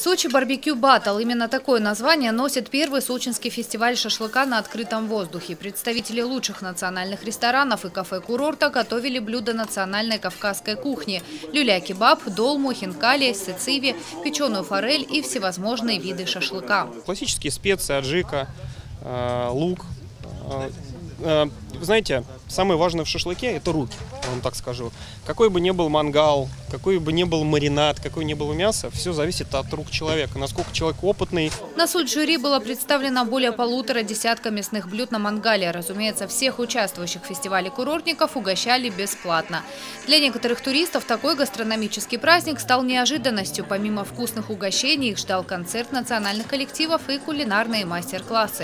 Сочи барбекю баттл. Именно такое название носит первый сочинский фестиваль шашлыка на открытом воздухе. Представители лучших национальных ресторанов и кафе-курорта готовили блюда национальной кавказской кухни. Люля-кебаб, долму, хинкали, сыциви, печеную форель и всевозможные виды шашлыка. Классические специи, аджика, лук. Вы знаете, самое важное в шашлыке – это руки, я вам так скажу. Какой бы ни был мангал, какой бы ни был маринад, какое ни было мясо, все зависит от рук человека, насколько человек опытный. На суд жюри было представлено более 1,5 десятка мясных блюд на мангале. Разумеется, всех участвующих в фестивале курортников угощали бесплатно. Для некоторых туристов такой гастрономический праздник стал неожиданностью. Помимо вкусных угощений их ждал концерт национальных коллективов и кулинарные мастер-классы.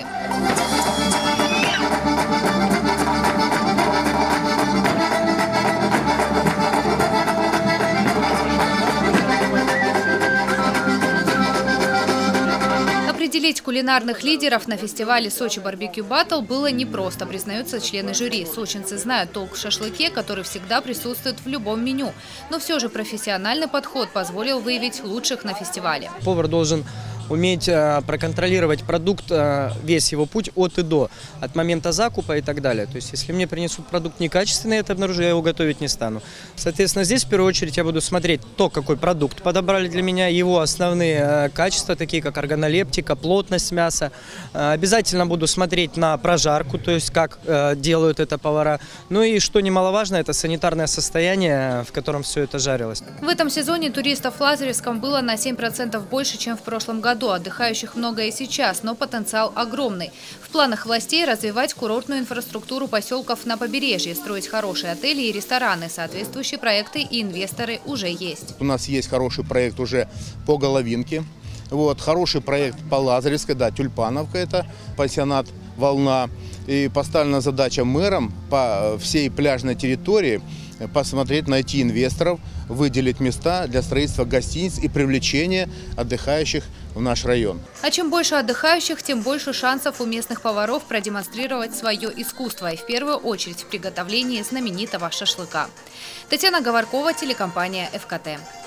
Определить кулинарных лидеров на фестивале «Сочи барбекю баттл» было непросто, признаются члены жюри. Сочинцы знают толк в шашлыке, который всегда присутствует в любом меню. Но все же профессиональный подход позволил выявить лучших на фестивале. Повар должен уметь проконтролировать продукт, весь его путь от и до, от момента закупа и так далее. То есть, если мне принесут продукт некачественный, я это обнаружу, я его готовить не стану. Соответственно, здесь в первую очередь я буду смотреть то, какой продукт подобрали для меня, его основные качества, такие как органолептика, плотность мяса. Обязательно буду смотреть на прожарку, то есть как делают это повара. Ну и, что немаловажно, это санитарное состояние, в котором все это жарилось. В этом сезоне туристов в Лазаревском было на 7% больше, чем в прошлом году. Отдыхающих много и сейчас, но потенциал огромный. В планах властей развивать курортную инфраструктуру поселков на побережье, строить хорошие отели и рестораны. Соответствующие проекты и инвесторы уже есть. У нас есть хороший проект уже по Головинке. Хороший проект по Лазаревской, да, Тюльпановка, это пансионат «Волна». И поставлена задача мэром по всей пляжной территории посмотреть, найти инвесторов, выделить места для строительства гостиниц и привлечения отдыхающих в наш район. А чем больше отдыхающих, тем больше шансов у местных поваров продемонстрировать свое искусство. И в первую очередь в приготовлении знаменитого шашлыка. Татьяна Говоркова, телекомпания ФКТ.